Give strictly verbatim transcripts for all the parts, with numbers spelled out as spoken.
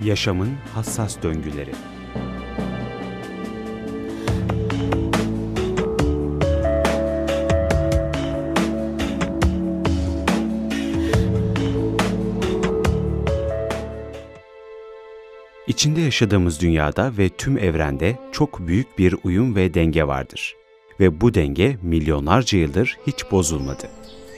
Yaşamın hassas döngüleri. İçinde yaşadığımız dünyada ve tüm evrende çok büyük bir uyum ve denge vardır. Ve bu denge milyonlarca yıldır hiç bozulmadı.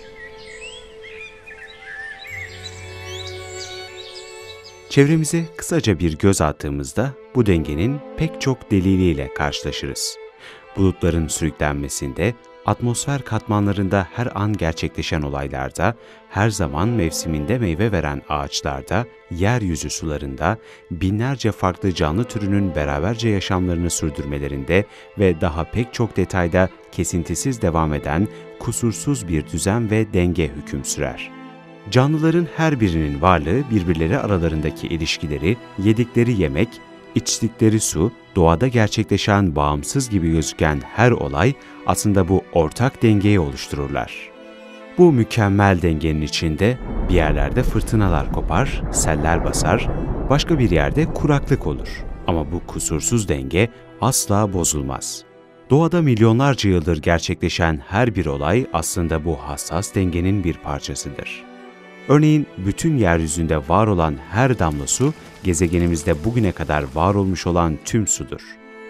Çevremize kısaca bir göz attığımızda bu dengenin pek çok deliliyle karşılaşırız. Bulutların sürüklenmesinde, atmosfer katmanlarında her an gerçekleşen olaylarda, her zaman mevsiminde meyve veren ağaçlarda, yeryüzü sularında, binlerce farklı canlı türünün beraberce yaşamlarını sürdürmelerinde ve daha pek çok detayda kesintisiz devam eden kusursuz bir düzen ve denge hüküm sürer. Canlıların her birinin varlığı birbirleri aralarındaki ilişkileri, yedikleri yemek, içtikleri su, doğada gerçekleşen bağımsız gibi gözüken her olay aslında bu ortak dengeyi oluştururlar. Bu mükemmel dengenin içinde bir yerlerde fırtınalar kopar, seller basar, başka bir yerde kuraklık olur. Ama bu kusursuz denge asla bozulmaz. Doğada milyonlarca yıldır gerçekleşen her bir olay aslında bu hassas dengenin bir parçasıdır. Örneğin bütün yeryüzünde var olan her damla su, gezegenimizde bugüne kadar var olmuş olan tüm sudur.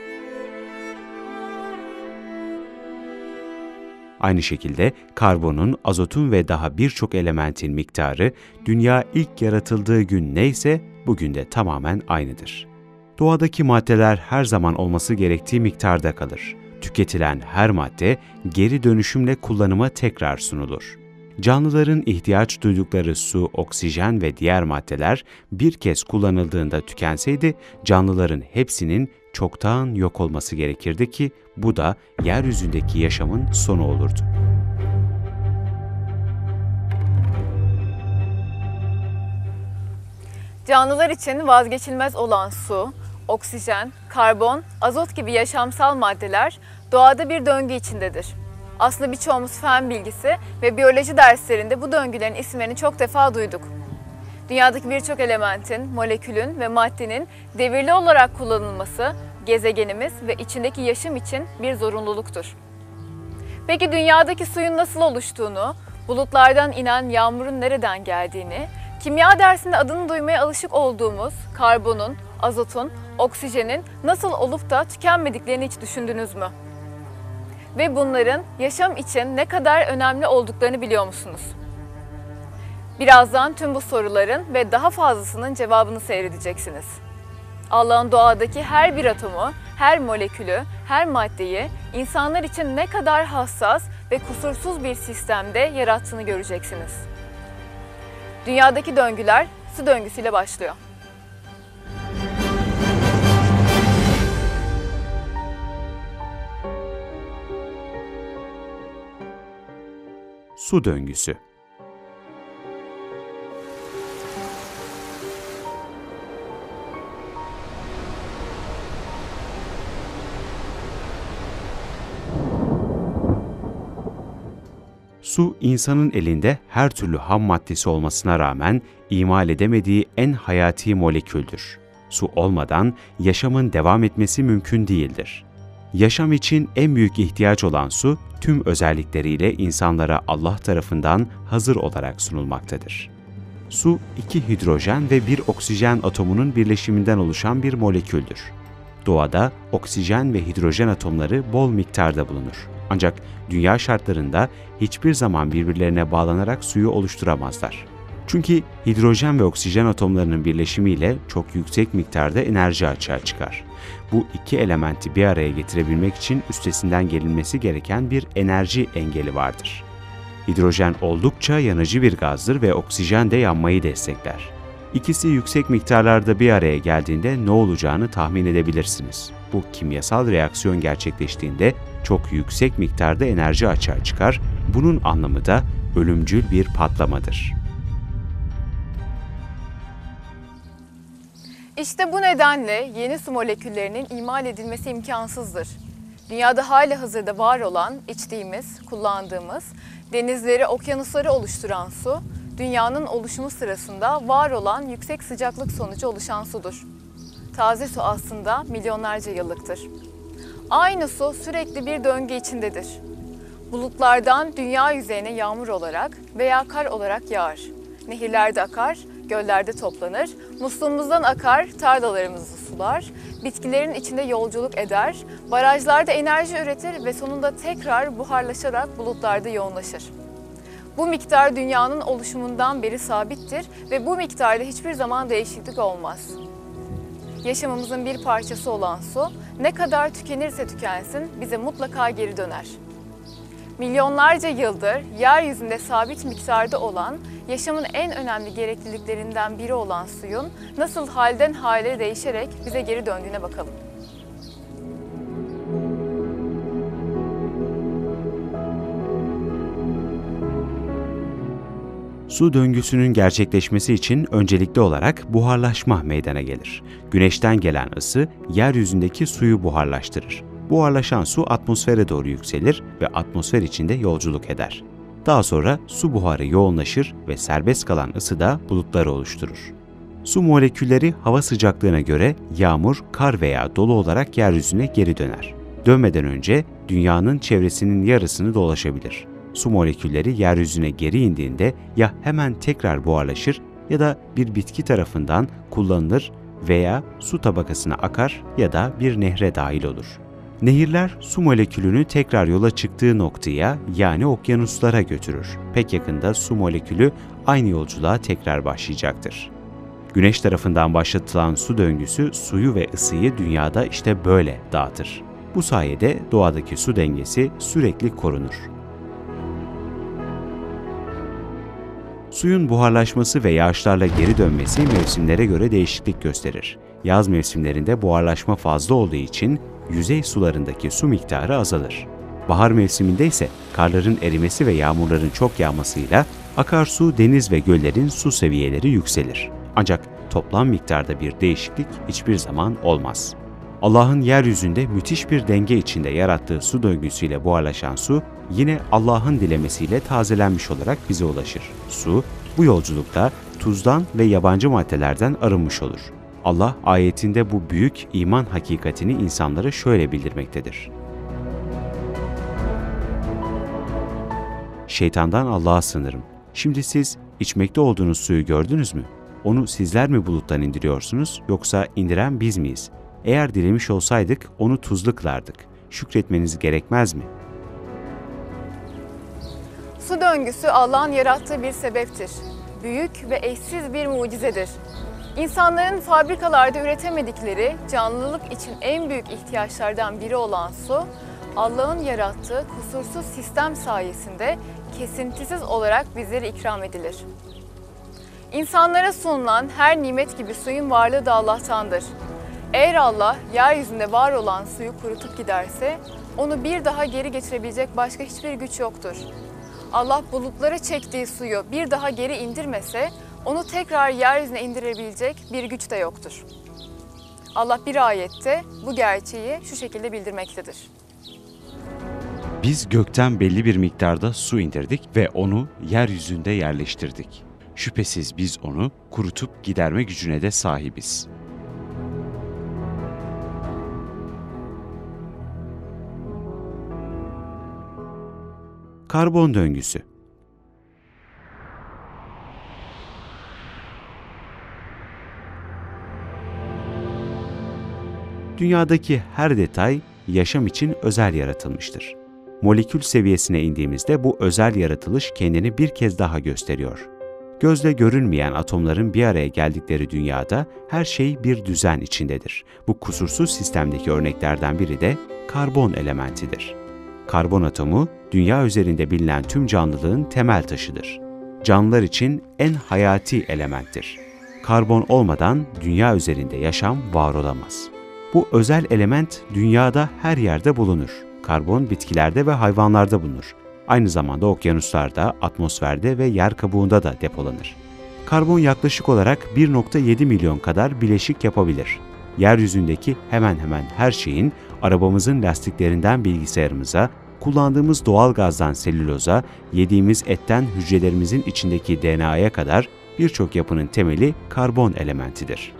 Aynı şekilde karbonun, azotun ve daha birçok elementin miktarı, dünya ilk yaratıldığı gün neyse bugün de tamamen aynıdır. Doğadaki maddeler her zaman olması gerektiği miktarda kalır. Tüketilen her madde geri dönüşümle kullanıma tekrar sunulur. Canlıların ihtiyaç duydukları su, oksijen ve diğer maddeler bir kez kullanıldığında tükenseydi, canlıların hepsinin çoktan yok olması gerekirdi ki bu da yeryüzündeki yaşamın sonu olurdu. Canlılar için vazgeçilmez olan su, oksijen, karbon, azot gibi yaşamsal maddeler doğada bir döngü içindedir. Aslında birçoğumuz fen bilgisi ve biyoloji derslerinde bu döngülerin isimlerini çok defa duyduk. Dünyadaki birçok elementin, molekülün ve maddenin devirli olarak kullanılması gezegenimiz ve içindeki yaşam için bir zorunluluktur. Peki dünyadaki suyun nasıl oluştuğunu, bulutlardan inen yağmurun nereden geldiğini, kimya dersinde adını duymaya alışık olduğumuz karbonun, azotun, oksijenin nasıl olup da tükenmediklerini hiç düşündünüz mü? Ve bunların yaşam için ne kadar önemli olduklarını biliyor musunuz? Birazdan tüm bu soruların ve daha fazlasının cevabını seyredeceksiniz. Allah'ın doğadaki her bir atomu, her molekülü, her maddeyi insanlar için ne kadar hassas ve kusursuz bir sistemde yarattığını göreceksiniz. Dünyadaki döngüler su döngüsüyle başlıyor. Su döngüsü. Su, insanın elinde her türlü ham maddesi olmasına rağmen imal edemediği en hayati moleküldür. Su olmadan yaşamın devam etmesi mümkün değildir. Yaşam için en büyük ihtiyaç olan su, tüm özellikleriyle insanlara Allah tarafından hazır olarak sunulmaktadır. Su, iki hidrojen ve bir oksijen atomunun birleşiminden oluşan bir moleküldür. Doğada oksijen ve hidrojen atomları bol miktarda bulunur. Ancak dünya şartlarında hiçbir zaman birbirlerine bağlanarak suyu oluşturamazlar. Çünkü hidrojen ve oksijen atomlarının birleşimiyle çok yüksek miktarda enerji açığa çıkar. Bu iki elementi bir araya getirebilmek için üstesinden gelinmesi gereken bir enerji engeli vardır. Hidrojen oldukça yanıcı bir gazdır ve oksijen de yanmayı destekler. İkisi yüksek miktarlarda bir araya geldiğinde ne olacağını tahmin edebilirsiniz. Bu kimyasal reaksiyon gerçekleştiğinde çok yüksek miktarda enerji açığa çıkar. Bunun anlamı da ölümcül bir patlamadır. İşte bu nedenle yeni su moleküllerinin imal edilmesi imkansızdır. Dünyada halihazırda var olan, içtiğimiz, kullandığımız, denizleri, okyanusları oluşturan su, dünyanın oluşumu sırasında var olan yüksek sıcaklık sonucu oluşan sudur. Taze su aslında milyonlarca yıllıktır. Aynı su sürekli bir döngü içindedir. Bulutlardan dünya yüzeyine yağmur olarak veya kar olarak yağar. Nehirlerde akar, göllerde toplanır, musluğumuzdan akar, tarlalarımızı sular, bitkilerin içinde yolculuk eder, barajlarda enerji üretir ve sonunda tekrar buharlaşarak bulutlarda yoğunlaşır. Bu miktar dünyanın oluşumundan beri sabittir ve bu miktarda hiçbir zaman değişiklik olmaz. Yaşamımızın bir parçası olan su, ne kadar tükenirse tükensin bize mutlaka geri döner. Milyonlarca yıldır yeryüzünde sabit miktarda olan, yaşamın en önemli gerekliliklerinden biri olan suyun nasıl halden hale değişerek bize geri döndüğüne bakalım. Su döngüsünün gerçekleşmesi için öncelikli olarak buharlaşma meydana gelir. Güneşten gelen ısı yeryüzündeki suyu buharlaştırır. Buharlaşan su atmosfere doğru yükselir ve atmosfer içinde yolculuk eder. Daha sonra su buharı yoğunlaşır ve serbest kalan ısı da bulutları oluşturur. Su molekülleri hava sıcaklığına göre yağmur, kar veya dolu olarak yeryüzüne geri döner. Dönmeden önce dünyanın çevresinin yarısını dolaşabilir. Su molekülleri yeryüzüne geri indiğinde ya hemen tekrar buharlaşır ya da bir bitki tarafından kullanılır veya su tabakasına akar ya da bir nehre dahil olur. Nehirler su molekülünü tekrar yola çıktığı noktaya yani okyanuslara götürür. Pek yakında su molekülü aynı yolculuğa tekrar başlayacaktır. Güneş tarafından başlatılan su döngüsü suyu ve ısıyı dünyada işte böyle dağıtır. Bu sayede doğadaki su dengesi sürekli korunur. Suyun buharlaşması ve yağışlarla geri dönmesi mevsimlere göre değişiklik gösterir. Yaz mevsimlerinde buharlaşma fazla olduğu için yüzey sularındaki su miktarı azalır. Bahar mevsiminde ise karların erimesi ve yağmurların çok yağmasıyla akarsu, deniz ve göllerin su seviyeleri yükselir. Ancak toplam miktarda bir değişiklik hiçbir zaman olmaz. Allah'ın yeryüzünde müthiş bir denge içinde yarattığı su döngüsüyle buharlaşan su, yine Allah'ın dilemesiyle tazelenmiş olarak bize ulaşır. Su, bu yolculukta tuzdan ve yabancı maddelerden arınmış olur. Allah ayetinde bu büyük iman hakikatini insanlara şöyle bildirmektedir. Şeytandan Allah'a sığınırım. Şimdi siz içmekte olduğunuz suyu gördünüz mü? Onu sizler mi buluttan indiriyorsunuz yoksa indiren biz miyiz? Eğer dilemiş olsaydık onu tuzlu kılardık. Şükretmeniz gerekmez mi? Su döngüsü Allah'ın yarattığı bir sebeptir. Büyük ve eşsiz bir mucizedir. İnsanların fabrikalarda üretemedikleri canlılık için en büyük ihtiyaçlardan biri olan su, Allah'ın yarattığı kusursuz sistem sayesinde kesintisiz olarak bizlere ikram edilir. İnsanlara sunulan her nimet gibi suyun varlığı da Allah'tandır. Eğer Allah yeryüzünde var olan suyu kurutup giderse, onu bir daha geri getirebilecek başka hiçbir güç yoktur. Allah bulutlara çektiği suyu bir daha geri indirmese, onu tekrar yeryüzüne indirebilecek bir güç de yoktur. Allah bir ayette bu gerçeği şu şekilde bildirmektedir. Biz gökten belli bir miktarda su indirdik ve onu yeryüzünde yerleştirdik. Şüphesiz biz onu kurutup giderme gücüne de sahibiz. Karbon döngüsü. Dünyadaki her detay yaşam için özel yaratılmıştır. Molekül seviyesine indiğimizde bu özel yaratılış kendini bir kez daha gösteriyor. Gözle görünmeyen atomların bir araya geldikleri dünyada her şey bir düzen içindedir. Bu kusursuz sistemdeki örneklerden biri de karbon elementidir. Karbon atomu, dünya üzerinde bilinen tüm canlılığın temel taşıdır. Canlılar için en hayati elementtir. Karbon olmadan dünya üzerinde yaşam var olamaz. Bu özel element dünyada her yerde bulunur. Karbon bitkilerde ve hayvanlarda bulunur. Aynı zamanda okyanuslarda, atmosferde ve yer kabuğunda da depolanır. Karbon yaklaşık olarak bir nokta yedi milyon kadar bileşik yapabilir. Yeryüzündeki hemen hemen her şeyin, arabamızın lastiklerinden bilgisayarımıza, kullandığımız doğal gazdan selüloza, yediğimiz etten hücrelerimizin içindeki D N A'ya kadar birçok yapının temeli karbon elementidir.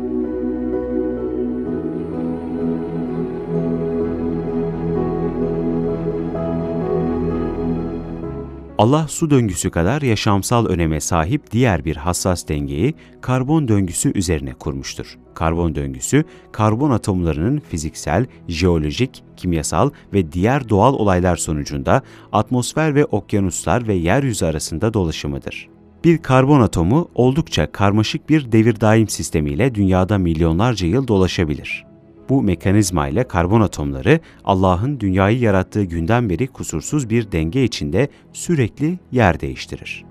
Allah su döngüsü kadar yaşamsal öneme sahip diğer bir hassas dengeyi karbon döngüsü üzerine kurmuştur. Karbon döngüsü, karbon atomlarının fiziksel, jeolojik, kimyasal ve diğer doğal olaylar sonucunda atmosfer ve okyanuslar ve yeryüzü arasında dolaşımıdır. Bir karbon atomu oldukça karmaşık bir devir-daim sistemiyle dünyada milyonlarca yıl dolaşabilir. Bu mekanizma ile karbon atomları Allah'ın dünyayı yarattığı günden beri kusursuz bir denge içinde sürekli yer değiştirir.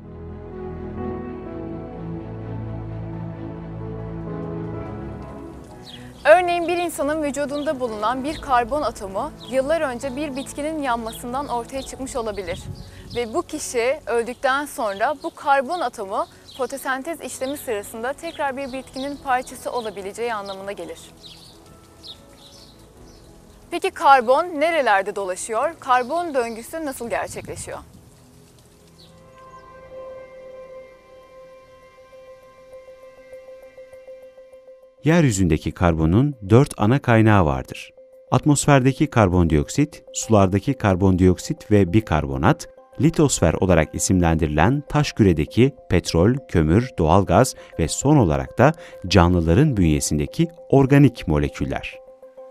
Örneğin bir insanın vücudunda bulunan bir karbon atomu yıllar önce bir bitkinin yanmasından ortaya çıkmış olabilir. Ve bu kişi öldükten sonra bu karbon atomu fotosentez işlemi sırasında tekrar bir bitkinin parçası olabileceği anlamına gelir. Peki karbon nerelerde dolaşıyor? Karbon döngüsü nasıl gerçekleşiyor? Yeryüzündeki karbonun dört ana kaynağı vardır. Atmosferdeki karbondioksit, sulardaki karbondioksit ve bikarbonat, litosfer olarak isimlendirilen taş küredeki petrol, kömür, doğalgaz ve son olarak da canlıların bünyesindeki organik moleküller.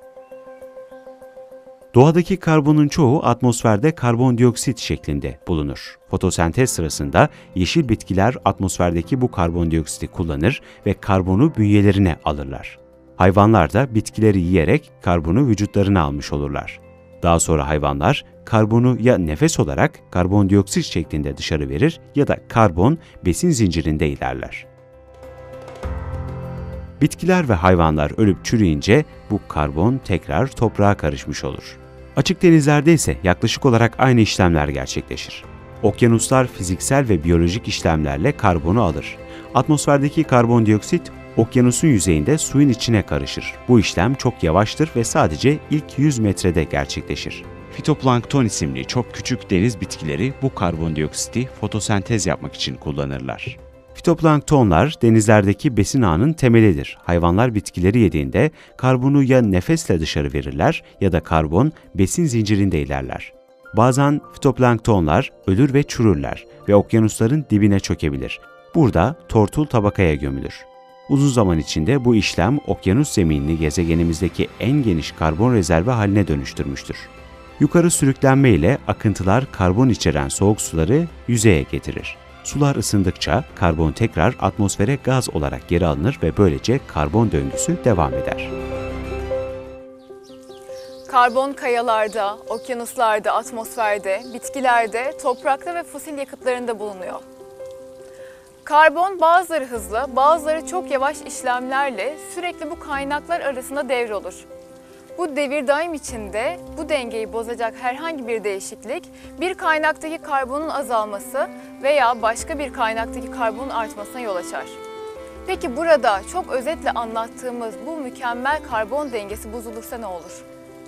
Doğadaki karbonun çoğu atmosferde karbondioksit şeklinde bulunur. Fotosentez sırasında yeşil bitkiler atmosferdeki bu karbondioksiti kullanır ve karbonu bünyelerine alırlar. Hayvanlar da bitkileri yiyerek karbonu vücutlarına almış olurlar. Daha sonra hayvanlar karbonu ya nefes olarak karbondioksit şeklinde dışarı verir ya da karbon besin zincirinde ilerler. Bitkiler ve hayvanlar ölüp çürüyünce bu karbon tekrar toprağa karışmış olur. Açık denizlerde ise yaklaşık olarak aynı işlemler gerçekleşir. Okyanuslar fiziksel ve biyolojik işlemlerle karbonu alır. Atmosferdeki karbondioksit okyanusun yüzeyinde suyun içine karışır. Bu işlem çok yavaştır ve sadece ilk yüz metrede gerçekleşir. Fitoplankton isimli çok küçük deniz bitkileri bu karbondioksiti fotosentez yapmak için kullanırlar. Fitoplanktonlar denizlerdeki besin ağının temelidir. Hayvanlar bitkileri yediğinde karbonu ya nefesle dışarı verirler ya da karbon besin zincirinde ilerler. Bazen fitoplanktonlar ölür ve çürürler ve okyanusların dibine çökebilir. Burada tortul tabakaya gömülür. Uzun zaman içinde bu işlem okyanus zeminini gezegenimizdeki en geniş karbon rezervi haline dönüştürmüştür. Yukarı sürüklenme ile akıntılar karbon içeren soğuk suları yüzeye getirir. Sular ısındıkça karbon tekrar atmosfere gaz olarak geri alınır ve böylece karbon döngüsü devam eder. Karbon kayalarda, okyanuslarda, atmosferde, bitkilerde, toprakta ve fosil yakıtlarında bulunuyor. Karbon bazıları hızlı, bazıları çok yavaş işlemlerle sürekli bu kaynaklar arasında devrolur. Bu devir daim içinde bu dengeyi bozacak herhangi bir değişiklik, bir kaynaktaki karbonun azalması veya başka bir kaynaktaki karbonun artmasına yol açar. Peki burada çok özetle anlattığımız bu mükemmel karbon dengesi bozulursa ne olur?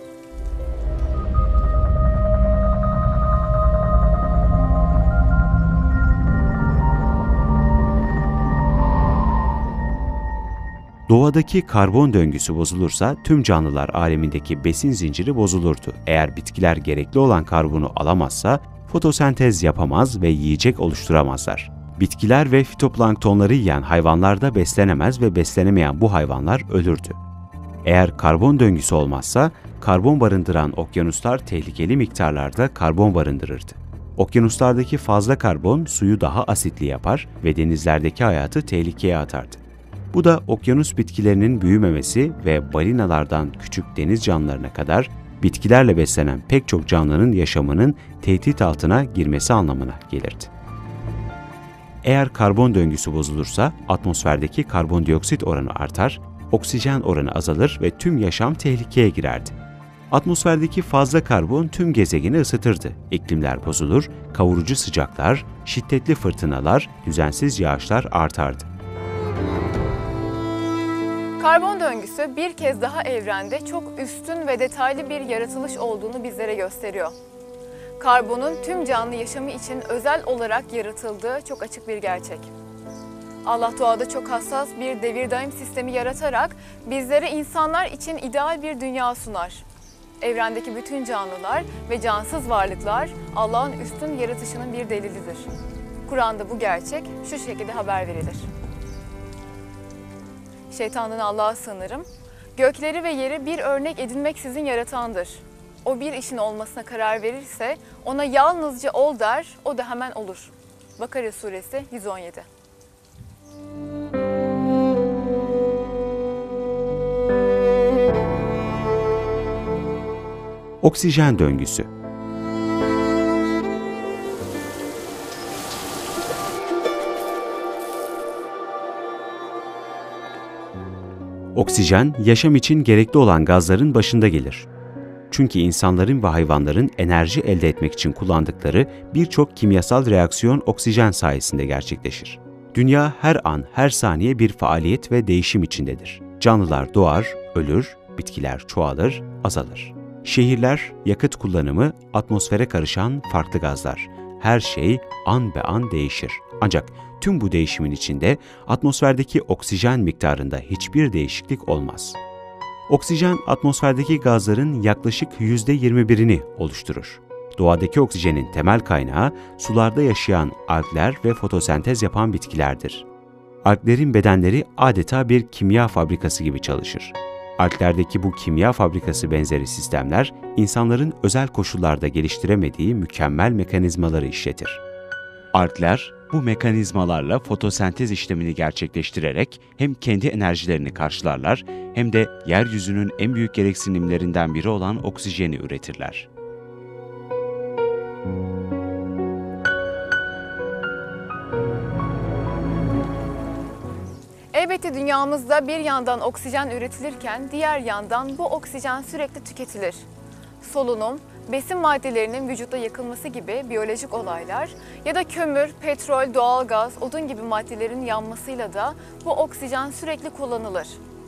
Doğadaki karbon döngüsü bozulursa tüm canlılar alemindeki besin zinciri bozulurdu. Eğer bitkiler gerekli olan karbonu alamazsa fotosentez yapamaz ve yiyecek oluşturamazlar. Bitkiler ve fitoplanktonları yiyen hayvanlar da beslenemez ve beslenemeyen bu hayvanlar ölürdü. Eğer karbon döngüsü olmazsa karbon barındıran okyanuslar tehlikeli miktarlarda karbon barındırırdı. Okyanuslardaki fazla karbon suyu daha asitli yapar ve denizlerdeki hayatı tehlikeye atardı. Bu da okyanus bitkilerinin büyümemesi ve balinalardan küçük deniz canlılarına kadar bitkilerle beslenen pek çok canlının yaşamının tehdit altına girmesi anlamına gelirdi. Eğer karbon döngüsü bozulursa atmosferdeki karbondioksit oranı artar, oksijen oranı azalır ve tüm yaşam tehlikeye girerdi. Atmosferdeki fazla karbon tüm gezegeni ısıtırdı. İklimler bozulur, kavurucu sıcaklar, şiddetli fırtınalar, düzensiz yağışlar artardı. Karbon döngüsü bir kez daha evrende çok üstün ve detaylı bir yaratılış olduğunu bizlere gösteriyor. karbonun tüm canlı yaşamı için özel olarak yaratıldığı çok açık bir gerçek. Allah doğada çok hassas bir devir daim sistemi yaratarak bizlere insanlar için ideal bir dünya sunar. Evrendeki bütün canlılar ve cansız varlıklar Allah'ın üstün yaratışının bir delilidir. Kur'an'da bu gerçek şu şekilde haber verilir. Şeytandan Allah'a sığınırım. Gökleri ve yeri bir örnek edinmeksizin yaratandır. O bir işin olmasına karar verirse ona yalnızca ol der, o da hemen olur. Bakara suresi yüz on yedi. Oksijen döngüsü. Oksijen, yaşam için gerekli olan gazların başında gelir. Çünkü insanların ve hayvanların enerji elde etmek için kullandıkları birçok kimyasal reaksiyon oksijen sayesinde gerçekleşir. Dünya her an, her saniye bir faaliyet ve değişim içindedir. Canlılar doğar, ölür, bitkiler çoğalır, azalır. Şehirler, yakıt kullanımı, atmosfere karışan farklı gazlar. Her şey an be an değişir. Ancak tüm bu değişimin içinde atmosferdeki oksijen miktarında hiçbir değişiklik olmaz. Oksijen, atmosferdeki gazların yaklaşık yüzde yirmi birini oluşturur. Doğadaki oksijenin temel kaynağı sularda yaşayan algler ve fotosentez yapan bitkilerdir. Alglerin bedenleri adeta bir kimya fabrikası gibi çalışır. Alglerdeki bu kimya fabrikası benzeri sistemler, insanların özel koşullarda geliştiremediği mükemmel mekanizmaları işletir. Algler, bu mekanizmalarla fotosentez işlemini gerçekleştirerek hem kendi enerjilerini karşılarlar hem de yeryüzünün en büyük gereksinimlerinden biri olan oksijeni üretirler. Elbette dünyamızda bir yandan oksijen üretilirken diğer yandan bu oksijen sürekli tüketilir. Solunum, besin maddelerinin vücutta yakılması gibi biyolojik olaylar ya da kömür, petrol, doğalgaz, odun gibi maddelerin yanmasıyla da bu oksijen sürekli kullanılır.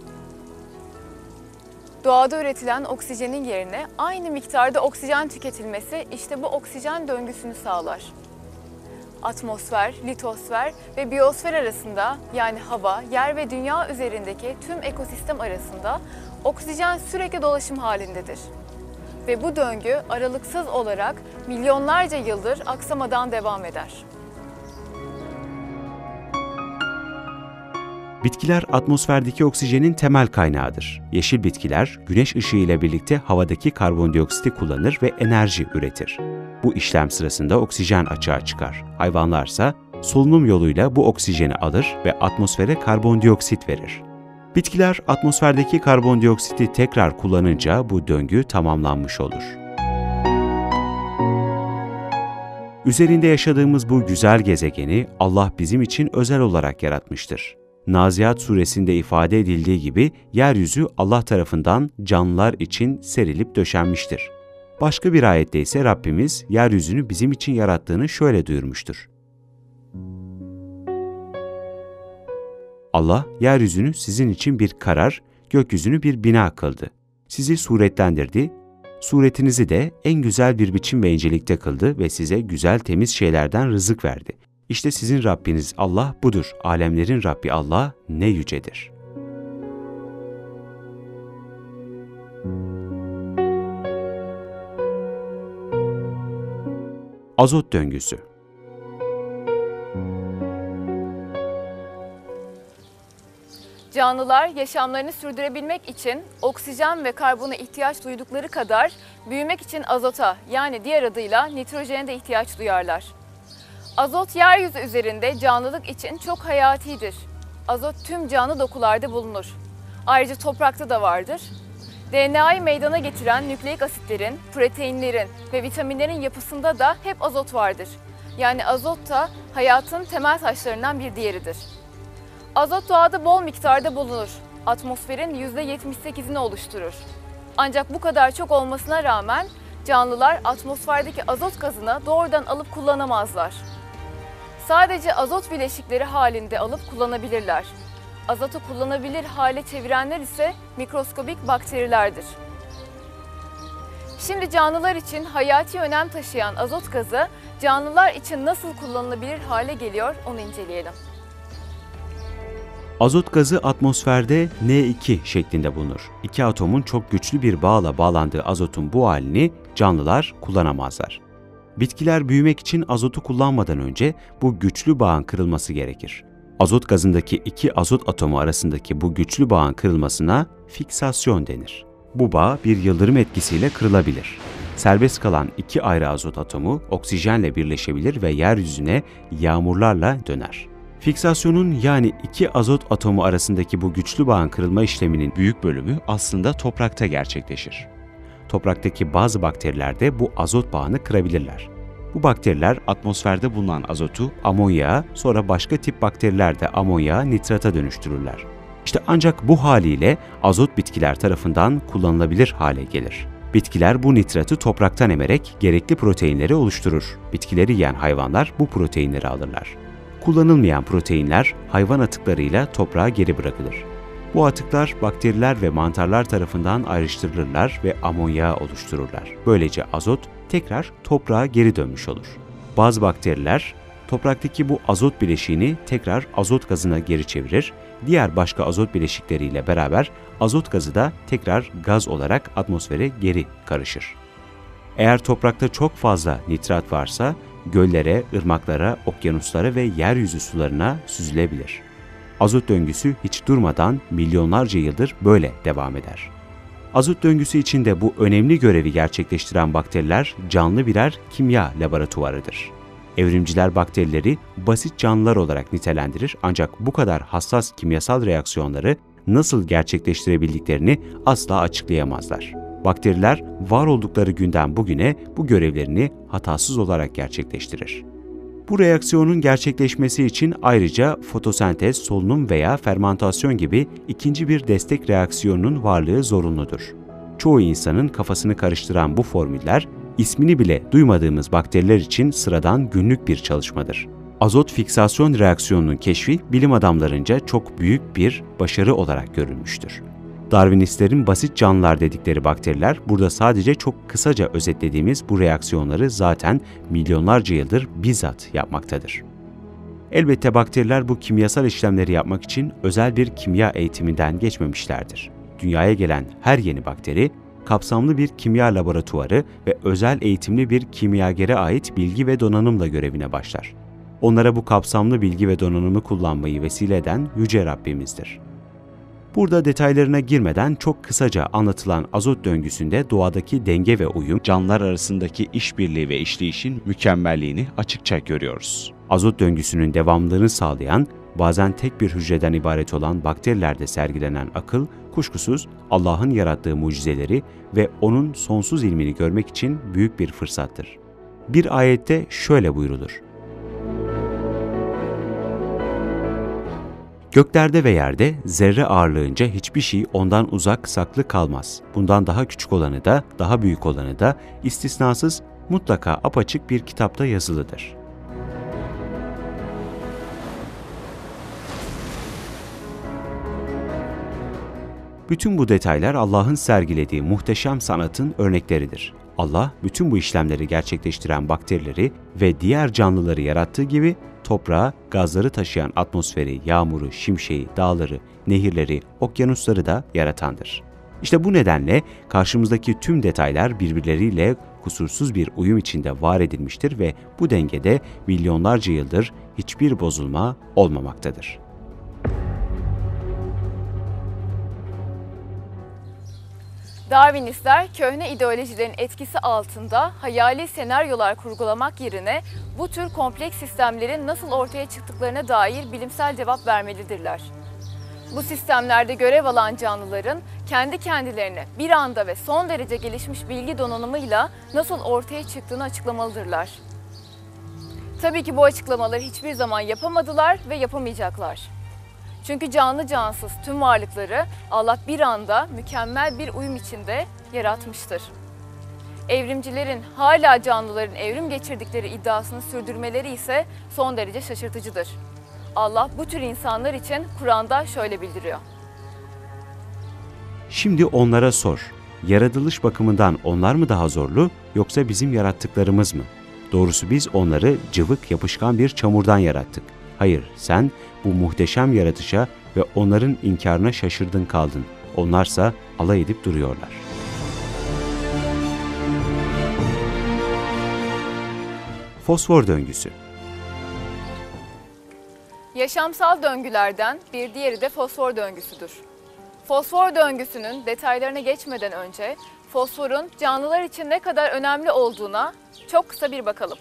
Doğada üretilen oksijenin yerine aynı miktarda oksijen tüketilmesi işte bu oksijen döngüsünü sağlar. Atmosfer, litosfer ve biyosfer arasında, yani hava, yer ve dünya üzerindeki tüm ekosistem arasında oksijen sürekli dolaşım halindedir. Ve bu döngü aralıksız olarak milyonlarca yıldır aksamadan devam eder. Bitkiler atmosferdeki oksijenin temel kaynağıdır. Yeşil bitkiler güneş ışığı ile birlikte havadaki karbondioksiti kullanır ve enerji üretir. Bu işlem sırasında oksijen açığa çıkar. Hayvanlarsa solunum yoluyla bu oksijeni alır ve atmosfere karbondioksit verir. Bitkiler atmosferdeki karbondioksiti tekrar kullanınca bu döngü tamamlanmış olur. Üzerinde yaşadığımız bu güzel gezegeni Allah bizim için özel olarak yaratmıştır. Nazihat suresinde ifade edildiği gibi yeryüzü Allah tarafından canlılar için serilip döşenmiştir. Başka bir ayette ise Rabbimiz yeryüzünü bizim için yarattığını şöyle duyurmuştur. Allah, yeryüzünü sizin için bir karar, gökyüzünü bir bina kıldı. Sizi suretlendirdi, suretinizi de en güzel bir biçim ve incelikte kıldı ve size güzel temiz şeylerden rızık verdi. İşte sizin Rabbiniz Allah budur. Alemlerin Rabbi Allah ne yücedir. Azot döngüsü. Canlılar yaşamlarını sürdürebilmek için oksijen ve karbona ihtiyaç duydukları kadar büyümek için azota, yani diğer adıyla nitrojene de ihtiyaç duyarlar. Azot yeryüzü üzerinde canlılık için çok hayatidir. Azot tüm canlı dokularda bulunur. Ayrıca toprakta da vardır. D N A'yı meydana getiren nükleik asitlerin, proteinlerin ve vitaminlerin yapısında da hep azot vardır. Yani azot da hayatın temel taşlarından bir diğeridir. Azot doğada bol miktarda bulunur. Atmosferin yüzde yetmiş sekizini oluşturur. Ancak bu kadar çok olmasına rağmen canlılar atmosferdeki azot gazını doğrudan alıp kullanamazlar. Sadece azot bileşikleri halinde alıp kullanabilirler. Azotu kullanabilir hale çevirenler ise mikroskobik bakterilerdir. Şimdi canlılar için hayati önem taşıyan azot gazı canlılar için nasıl kullanılabilir hale geliyor onu inceleyelim. Azot gazı atmosferde N iki şeklinde bulunur. İki atomun çok güçlü bir bağla bağlandığı azotun bu halini canlılar kullanamazlar. Bitkiler büyümek için azotu kullanmadan önce bu güçlü bağın kırılması gerekir. Azot gazındaki iki azot atomu arasındaki bu güçlü bağın kırılmasına fiksasyon denir. Bu bağ bir yıldırım etkisiyle kırılabilir. Serbest kalan iki ayrı azot atomu oksijenle birleşebilir ve yeryüzüne yağmurlarla döner. Fiksasyonun yani iki azot atomu arasındaki bu güçlü bağın kırılma işleminin büyük bölümü aslında toprakta gerçekleşir. Topraktaki bazı bakteriler de bu azot bağını kırabilirler. Bu bakteriler atmosferde bulunan azotu amonyağa, sonra başka tip bakteriler de amonyağı nitrata dönüştürürler. İşte ancak bu haliyle azot bitkiler tarafından kullanılabilir hale gelir. Bitkiler bu nitratı topraktan emerek gerekli proteinleri oluşturur. Bitkileri yiyen hayvanlar bu proteinleri alırlar. Kullanılmayan proteinler hayvan atıklarıyla toprağa geri bırakılır. Bu atıklar bakteriler ve mantarlar tarafından ayrıştırılırlar ve amonyağı oluştururlar. Böylece azot tekrar toprağa geri dönmüş olur. Bazı bakteriler topraktaki bu azot bileşiğini tekrar azot gazına geri çevirir. Diğer başka azot bileşikleriyle beraber azot gazı da tekrar gaz olarak atmosfere geri karışır. Eğer toprakta çok fazla nitrat varsa göllere, ırmaklara, okyanuslara ve yeryüzü sularına süzülebilir. Azot döngüsü hiç durmadan milyonlarca yıldır böyle devam eder. Azot döngüsü içinde bu önemli görevi gerçekleştiren bakteriler canlı birer kimya laboratuvarıdır. Evrimciler bakterileri basit canlılar olarak nitelendirir ancak bu kadar hassas kimyasal reaksiyonları nasıl gerçekleştirebildiklerini asla açıklayamazlar. Bakteriler var oldukları günden bugüne bu görevlerini hatasız olarak gerçekleştirir. Bu reaksiyonun gerçekleşmesi için ayrıca fotosentez, solunum veya fermantasyon gibi ikinci bir destek reaksiyonunun varlığı zorunludur. Çoğu insanın kafasını karıştıran bu formüller, ismini bile duymadığımız bakteriler için sıradan günlük bir çalışmadır. Azot fiksasyon reaksiyonunun keşfi bilim adamlarınca çok büyük bir başarı olarak görülmüştür. Darwinistlerin basit canlılar dedikleri bakteriler burada sadece çok kısaca özetlediğimiz bu reaksiyonları zaten milyonlarca yıldır bizzat yapmaktadır. Elbette bakteriler bu kimyasal işlemleri yapmak için özel bir kimya eğitiminden geçmemişlerdir. Dünyaya gelen her yeni bakteri, kapsamlı bir kimya laboratuvarı ve özel eğitimli bir kimyagere ait bilgi ve donanımla görevine başlar. Onlara bu kapsamlı bilgi ve donanımı kullanmayı vesile eden Yüce Rabbimizdir. Burada detaylarına girmeden çok kısaca anlatılan azot döngüsünde doğadaki denge ve uyum, canlılar arasındaki işbirliği ve işleyişin mükemmelliğini açıkça görüyoruz. Azot döngüsünün devamlılığını sağlayan, bazen tek bir hücreden ibaret olan bakterilerde sergilenen akıl, kuşkusuz Allah'ın yarattığı mucizeleri ve O'nun sonsuz ilmini görmek için büyük bir fırsattır. Bir ayette şöyle buyrulur: Göklerde ve yerde zerre ağırlığınca hiçbir şey ondan uzak saklı kalmaz. Bundan daha küçük olanı da, daha büyük olanı da istisnasız mutlaka apaçık bir kitapta yazılıdır. Bütün bu detaylar Allah'ın sergilediği muhteşem sanatın örnekleridir. Allah, bütün bu işlemleri gerçekleştiren bakterileri ve diğer canlıları yarattığı gibi toprağı, gazları taşıyan atmosferi, yağmuru, şimşeği, dağları, nehirleri, okyanusları da yaratandır. İşte bu nedenle karşımızdaki tüm detaylar birbirleriyle kusursuz bir uyum içinde var edilmiştir ve bu dengede milyonlarca yıldır hiçbir bozulma olmamaktadır. Darwinistler köhne ideolojilerin etkisi altında hayali senaryolar kurgulamak yerine bu tür kompleks sistemlerin nasıl ortaya çıktıklarına dair bilimsel cevap vermelidirler. Bu sistemlerde görev alan canlıların kendi kendilerine bir anda ve son derece gelişmiş bilgi donanımıyla nasıl ortaya çıktığını açıklamalıdırlar. Tabii ki bu açıklamaları hiçbir zaman yapamadılar ve yapamayacaklar. Çünkü canlı cansız tüm varlıkları Allah bir anda mükemmel bir uyum içinde yaratmıştır. Evrimcilerin hala canlıların evrim geçirdikleri iddiasını sürdürmeleri ise son derece şaşırtıcıdır. Allah bu tür insanlar için Kur'an'da şöyle bildiriyor: Şimdi onlara sor, Yaratılış bakımından onlar mı daha zorlu yoksa bizim yarattıklarımız mı? Doğrusu biz onları cıvık yapışkan bir çamurdan yarattık. Hayır, sen bu muhteşem yaratışa ve onların inkarına şaşırdın kaldın. Onlarsa alay edip duruyorlar. Fosfor döngüsü. Yaşamsal döngülerden bir diğeri de fosfor döngüsüdür. Fosfor döngüsünün detaylarına geçmeden önce fosforun canlılar için ne kadar önemli olduğuna çok kısa bir bakalım.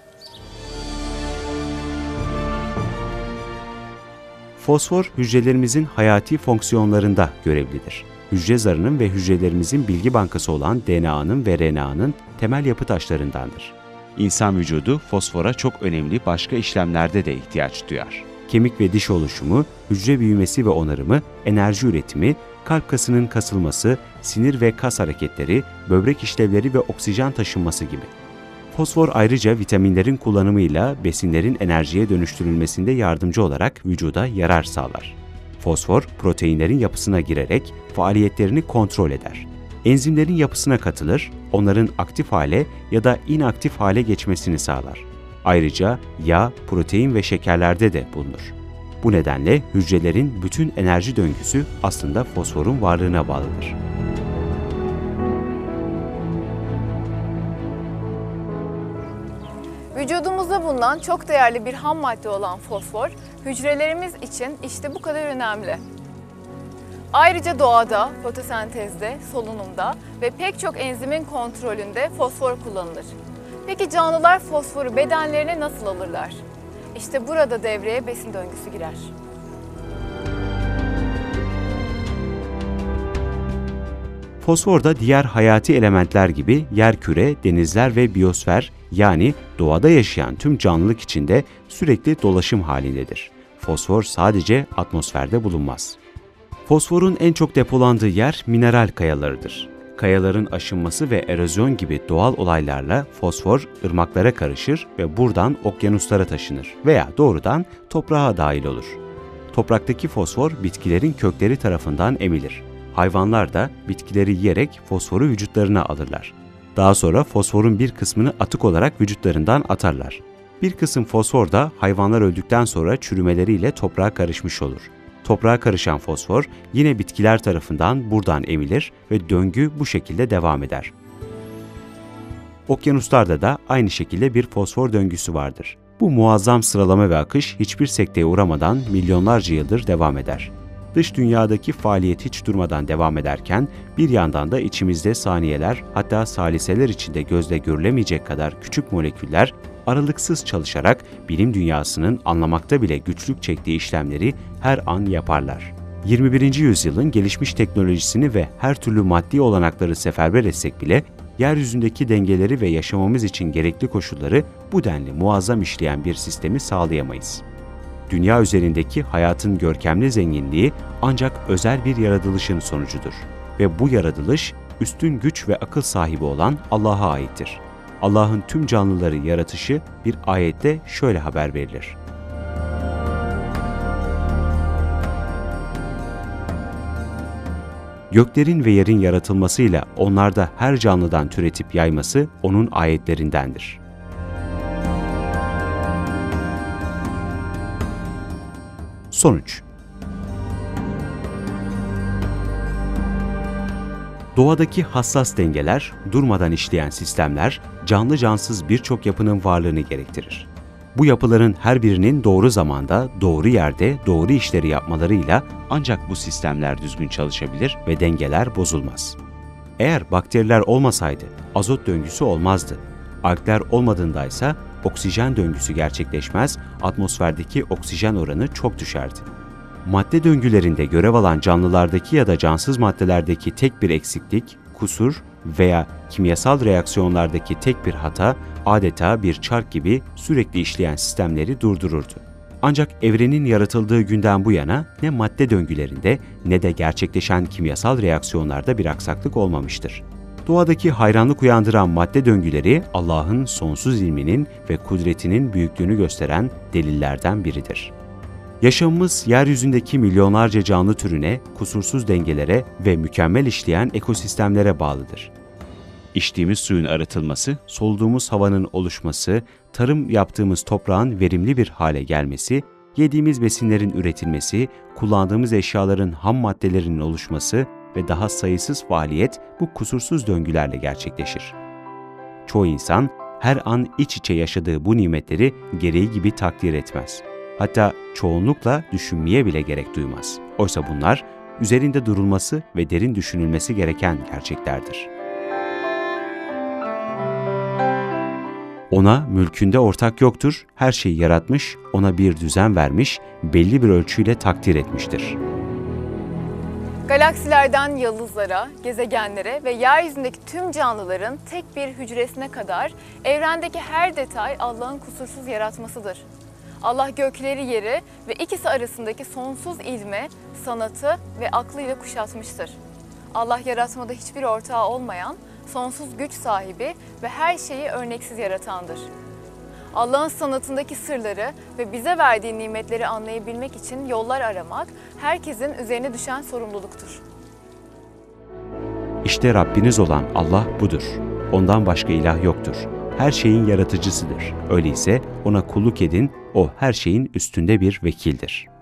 Fosfor, hücrelerimizin hayati fonksiyonlarında görevlidir. Hücre zarının ve hücrelerimizin bilgi bankası olan D N A'nın ve R N A'nın temel yapı taşlarındandır. İnsan vücudu fosfora çok önemli başka işlemlerde de ihtiyaç duyar. Kemik ve diş oluşumu, hücre büyümesi ve onarımı, enerji üretimi, kalp kasının kasılması, sinir ve kas hareketleri, böbrek işlevleri ve oksijen taşınması gibi. Fosfor ayrıca vitaminlerin kullanımıyla besinlerin enerjiye dönüştürülmesinde yardımcı olarak vücuda yarar sağlar. Fosfor, proteinlerin yapısına girerek faaliyetlerini kontrol eder. Enzimlerin yapısına katılır, onların aktif hale ya da inaktif hale geçmesini sağlar. Ayrıca yağ, protein ve şekerlerde de bulunur. Bu nedenle hücrelerin bütün enerji döngüsü aslında fosforun varlığına bağlıdır. Vücudumuzda bulunan çok değerli bir ham madde olan fosfor, hücrelerimiz için işte bu kadar önemli. Ayrıca doğada, fotosentezde, solunumda ve pek çok enzimin kontrolünde fosfor kullanılır. Peki canlılar fosforu bedenlerine nasıl alırlar? İşte burada devreye besin döngüsü girer. Fosfor da diğer hayati elementler gibi yerküre, denizler ve biyosfer yani doğada yaşayan tüm canlılık içinde sürekli dolaşım halindedir. Fosfor sadece atmosferde bulunmaz. Fosforun en çok depolandığı yer mineral kayalarıdır. Kayaların aşınması ve erozyon gibi doğal olaylarla fosfor ırmaklara karışır ve buradan okyanuslara taşınır veya doğrudan toprağa dahil olur. Topraktaki fosfor bitkilerin kökleri tarafından emilir. Hayvanlar da bitkileri yiyerek fosforu vücutlarına alırlar. Daha sonra fosforun bir kısmını atık olarak vücutlarından atarlar. Bir kısım fosfor da hayvanlar öldükten sonra çürümeleriyle toprağa karışmış olur. Toprağa karışan fosfor yine bitkiler tarafından buradan emilir ve döngü bu şekilde devam eder. Okyanuslarda da aynı şekilde bir fosfor döngüsü vardır. Bu muazzam sıralama ve akış hiçbir sekteye uğramadan milyonlarca yıldır devam eder. Dış dünyadaki faaliyet hiç durmadan devam ederken bir yandan da içimizde saniyeler hatta saliseler içinde gözle görülemeyecek kadar küçük moleküller aralıksız çalışarak bilim dünyasının anlamakta bile güçlük çektiği işlemleri her an yaparlar. yirmi birinci yüzyılın gelişmiş teknolojisini ve her türlü maddi olanakları seferber etsek bile yeryüzündeki dengeleri ve yaşamamız için gerekli koşulları bu denli muazzam işleyen bir sistemi sağlayamayız. Dünya üzerindeki hayatın görkemli zenginliği ancak özel bir yaratılışın sonucudur. Ve bu yaratılış üstün güç ve akıl sahibi olan Allah'a aittir. Allah'ın tüm canlıları yaratışı bir ayette şöyle haber verilir. Göklerin ve yerin yaratılmasıyla onlarda her canlıdan türetip yayması onun ayetlerindendir. Sonuç. Doğadaki hassas dengeler, durmadan işleyen sistemler, canlı cansız birçok yapının varlığını gerektirir. Bu yapıların her birinin doğru zamanda, doğru yerde, doğru işleri yapmalarıyla ancak bu sistemler düzgün çalışabilir ve dengeler bozulmaz. Eğer bakteriler olmasaydı azot döngüsü olmazdı. Algler olmadığındaysa oksijen döngüsü gerçekleşmez, atmosferdeki oksijen oranı çok düşerdi. Madde döngülerinde görev alan canlılardaki ya da cansız maddelerdeki tek bir eksiklik, kusur veya kimyasal reaksiyonlardaki tek bir hata adeta bir çark gibi sürekli işleyen sistemleri durdururdu. Ancak evrenin yaratıldığı günden bu yana ne madde döngülerinde ne de gerçekleşen kimyasal reaksiyonlarda bir aksaklık olmamıştır. Doğadaki hayranlık uyandıran madde döngüleri Allah'ın sonsuz ilminin ve kudretinin büyüklüğünü gösteren delillerden biridir. Yaşamımız yeryüzündeki milyonlarca canlı türüne, kusursuz dengelere ve mükemmel işleyen ekosistemlere bağlıdır. İçtiğimiz suyun arıtılması, soluduğumuz havanın oluşması, tarım yaptığımız toprağın verimli bir hale gelmesi, yediğimiz besinlerin üretilmesi, kullandığımız eşyaların ham maddelerinin oluşması ve daha sayısız faaliyet bu kusursuz döngülerle gerçekleşir. Çoğu insan her an iç içe yaşadığı bu nimetleri gereği gibi takdir etmez. Hatta çoğunlukla düşünmeye bile gerek duymaz. Oysa bunlar üzerinde durulması ve derin düşünülmesi gereken gerçeklerdir. Ona mülkünde ortak yoktur, her şeyi yaratmış, ona bir düzen vermiş, belli bir ölçüyle takdir etmiştir. Galaksilerden yıldızlara, gezegenlere ve yeryüzündeki tüm canlıların tek bir hücresine kadar evrendeki her detay Allah'ın kusursuz yaratmasıdır. Allah gökleri, yeri ve ikisi arasındaki sonsuz ilmi, sanatı ve aklıyla kuşatmıştır. Allah yaratmada hiçbir ortağı olmayan, sonsuz güç sahibi ve her şeyi örneksiz yaratandır. Allah'ın sanatındaki sırları ve bize verdiği nimetleri anlayabilmek için yollar aramak herkesin üzerine düşen sorumluluktur. İşte Rabbiniz olan Allah budur. Ondan başka ilah yoktur. Her şeyin yaratıcısıdır. Öyleyse ona kulluk edin, o her şeyin üstünde bir vekildir.